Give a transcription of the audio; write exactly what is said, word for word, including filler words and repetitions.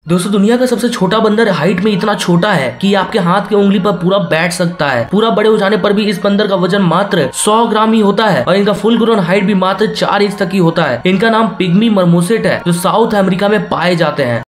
दोस्तों दुनिया का सबसे छोटा बंदर हाइट में इतना छोटा है कि आपके हाथ की उंगली पर पूरा बैठ सकता है। पूरा बड़े हो जाने पर भी इस बंदर का वजन मात्र सौ ग्राम ही होता है और इनका फुल ग्रोन हाइट भी मात्र चार इंच तक ही होता है। इनका नाम पिग्मी मर्मोसेट है जो साउथ अमेरिका में पाए जाते हैं।